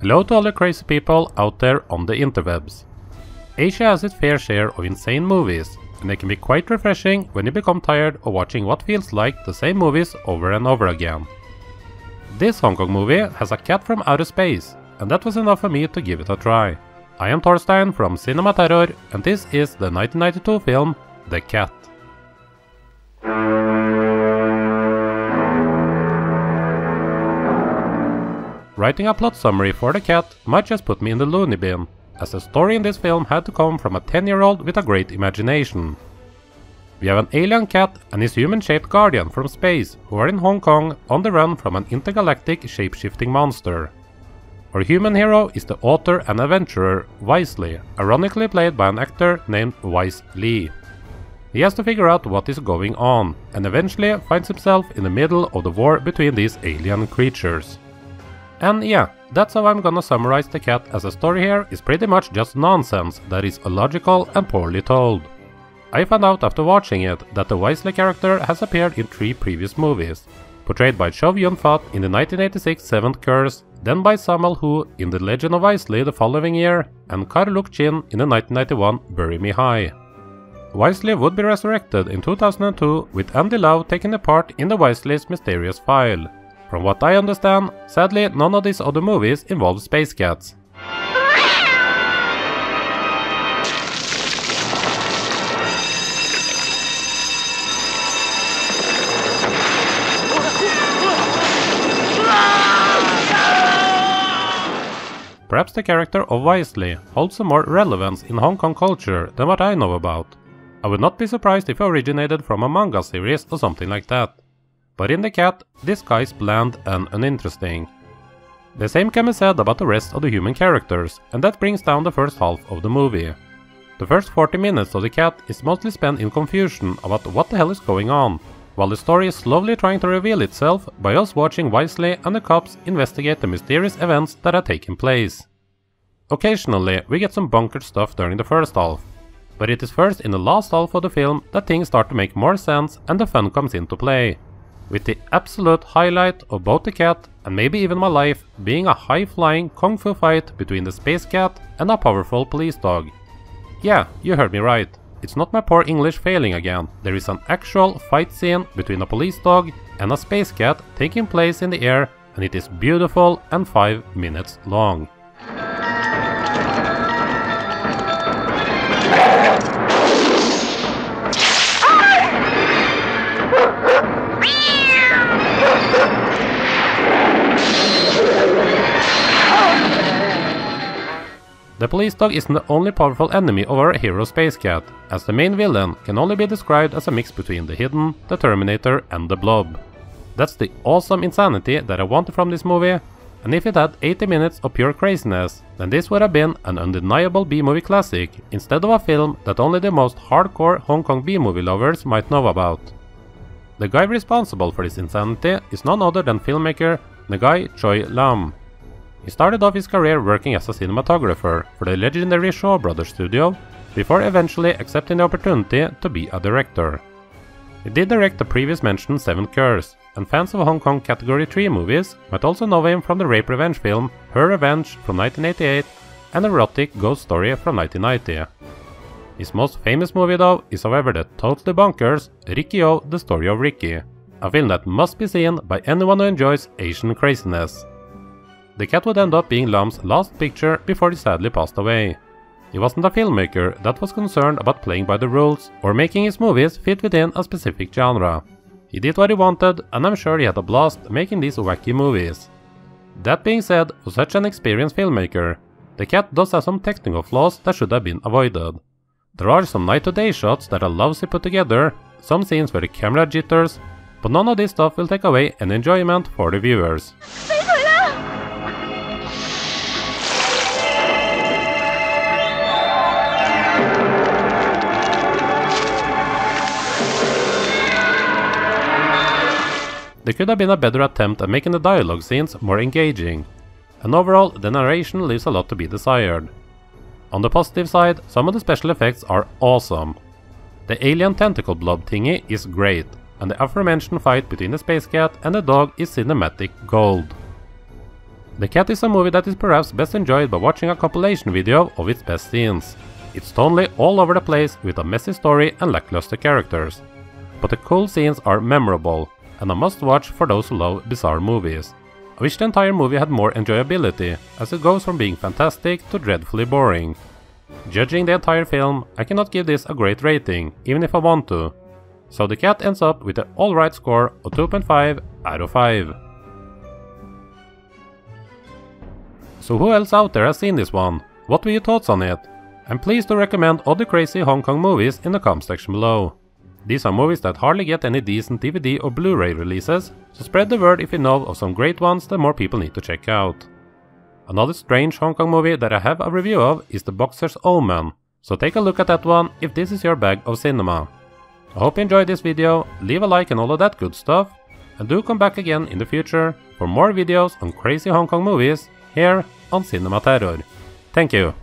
Hello to all the crazy people out there on the interwebs. Asia has its fair share of insane movies, and they can be quite refreshing when you become tired of watching what feels like the same movies over and over again. This Hong Kong movie has a cat from outer space, and that was enough for me to give it a try. I am Torstein from CinemaTerror, and this is the 1992 film The Cat. Writing a plot summary for The Cat might just put me in the loony bin, as the story in this film had to come from a 10-year-old with a great imagination. We have an alien cat and his human-shaped guardian from space who are in Hong Kong on the run from an intergalactic shape-shifting monster. Our human hero is the author and adventurer Waise, ironically played by an actor named Waise Lee. He has to figure out what is going on, and eventually finds himself in the middle of the war between these alien creatures. And yeah, that's how I'm gonna summarize The Cat, as the story here is pretty much just nonsense that is illogical and poorly told. I found out after watching it that the Waise character has appeared in 3 previous movies, portrayed by Chow Yun-Fat in the 1986 Seventh Curse, then by Samuel Hu in The Legend of Waise the following year, and Kar Luk Chin in the 1991 Bury Me High. Waise would be resurrected in 2002 with Andy Lau taking a part in the Waise's mysterious file. From what I understand, sadly none of these other movies involve space cats. Perhaps the character of Waise holds some more relevance in Hong Kong culture than what I know about. I would not be surprised if he originated from a manga series or something like that. But in The Cat, this guy is bland and uninteresting. The same can be said about the rest of the human characters, and that brings down the first half of the movie. The first 40 minutes of The Cat is mostly spent in confusion about what the hell is going on, while the story is slowly trying to reveal itself by us watching Waise and the cops investigate the mysterious events that are taking place. Occasionally, we get some bunkered stuff during the first half, but it is first in the last half of the film that things start to make more sense and the fun comes into play. With the absolute highlight of both The Cat and maybe even my life being a high-flying kung fu fight between the space cat and a powerful police dog. Yeah, you heard me right. It's not my poor English failing again. There is an actual fight scene between a police dog and a space cat taking place in the air, and it is beautiful and 5 minutes long. The police dog isn't the only powerful enemy of our hero Space Cat, as the main villain can only be described as a mix between the Hidden, the Terminator and the Blob. That's the awesome insanity that I wanted from this movie, and if it had 80 minutes of pure craziness, then this would have been an undeniable B-movie classic, instead of a film that only the most hardcore Hong Kong B-movie lovers might know about. The guy responsible for this insanity is none other than filmmaker Ngai Choi Lam. He started off his career working as a cinematographer for the legendary Shaw Brothers studio, before eventually accepting the opportunity to be a director. He did direct the previous mentioned Seventh Curse, and fans of Hong Kong Category 3 movies might also know him from the rape revenge film Her Revenge from 1988 and erotic ghost story from 1990. His most famous movie though is however the totally bonkers Riki-oh, The Story of Riki, a film that must be seen by anyone who enjoys Asian craziness. The Cat would end up being Lam's last picture before he sadly passed away. He wasn't a filmmaker that was concerned about playing by the rules or making his movies fit within a specific genre. He did what he wanted, and I'm sure he had a blast making these wacky movies. That being said, for such an experienced filmmaker, The Cat does have some technical flaws that should have been avoided. There are some night-to-day shots that are lousy put together, some scenes where the camera jitters, but none of this stuff will take away any enjoyment for the viewers. There could have been a better attempt at making the dialogue scenes more engaging, and overall the narration leaves a lot to be desired. On the positive side, some of the special effects are awesome. The alien tentacle blob thingy is great, and the aforementioned fight between the space cat and the dog is cinematic gold. The Cat is a movie that is perhaps best enjoyed by watching a compilation video of its best scenes. It's totally all over the place with a messy story and lackluster characters. But the cool scenes are memorable, and a must-watch for those who love bizarre movies. I wish the entire movie had more enjoyability, as it goes from being fantastic to dreadfully boring. Judging the entire film, I cannot give this a great rating, even if I want to. So The Cat ends up with an alright score of 2.5 out of 5. So who else out there has seen this one? What were your thoughts on it? And please do recommend other crazy Hong Kong movies in the comment section below. These are movies that hardly get any decent DVD or Blu-ray releases, so spread the word if you know of some great ones that more people need to check out. Another strange Hong Kong movie that I have a review of is The Boxer's Omen, so take a look at that one if this is your bag of cinema. I hope you enjoyed this video, leave a like and all of that good stuff, and do come back again in the future for more videos on crazy Hong Kong movies here on CinemaTerror. Thank you!